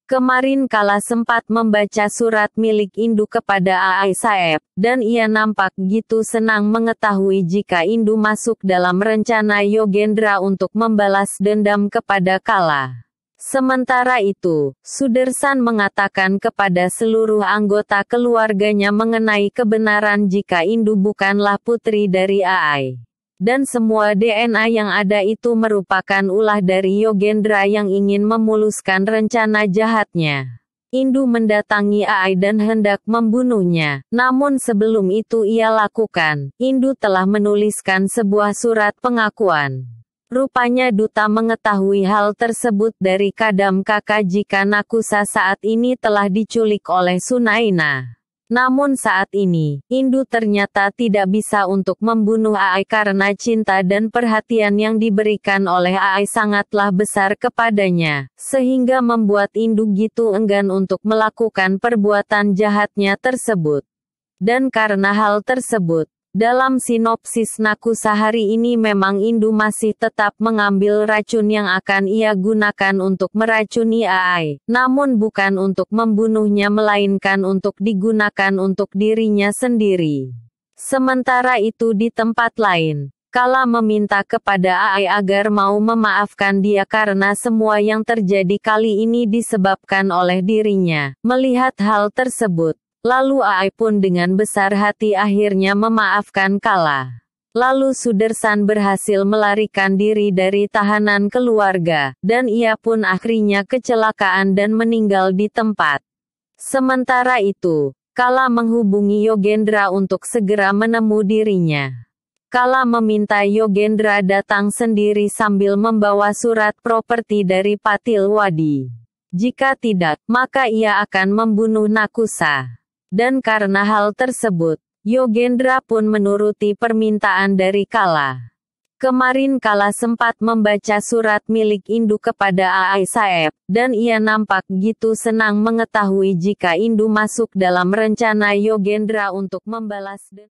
Kemarin Kala sempat membaca surat milik Indu kepada Aai Saeb, dan ia nampak gitu senang mengetahui jika Indu masuk dalam rencana Yogendra untuk membalas dendam kepada Kala. Sementara itu, Sudersan mengatakan kepada seluruh anggota keluarganya mengenai kebenaran jika Indu bukanlah putri dari Aai. Dan semua DNA yang ada itu merupakan ulah dari Yogendra yang ingin memuluskan rencana jahatnya. Indu mendatangi Aai dan hendak membunuhnya. Namun sebelum itu ia lakukan, Indu telah menuliskan sebuah surat pengakuan. Rupanya Duta mengetahui hal tersebut dari Kadam Kakak jika Nakusa saat ini telah diculik oleh Sunaina. Namun saat ini, Indu ternyata tidak bisa untuk membunuh Aai karena cinta dan perhatian yang diberikan oleh Aai sangatlah besar kepadanya, sehingga membuat Indu gitu enggan untuk melakukan perbuatan jahatnya tersebut. Dan karena hal tersebut, dalam sinopsis Nakusa hari ini memang Indu masih tetap mengambil racun yang akan ia gunakan untuk meracuni Aai, namun bukan untuk membunuhnya melainkan untuk digunakan untuk dirinya sendiri. Sementara itu di tempat lain, Kala meminta kepada Aai agar mau memaafkan dia karena semua yang terjadi kali ini disebabkan oleh dirinya. Melihat hal tersebut, lalu Aai pun dengan besar hati akhirnya memaafkan Kala. Lalu Sudersan berhasil melarikan diri dari tahanan keluarga, dan ia pun akhirnya kecelakaan dan meninggal di tempat. Sementara itu, Kala menghubungi Yogendra untuk segera menemu dirinya. Kala meminta Yogendra datang sendiri sambil membawa surat properti dari Patil Wadi. Jika tidak, maka ia akan membunuh Nakusa. Dan karena hal tersebut, Yogendra pun menuruti permintaan dari Kala. Kemarin Kala sempat membaca surat milik Indu kepada Aai Saeb, dan ia nampak gitu senang mengetahui jika Indu masuk dalam rencana Yogendra untuk membalas dendam.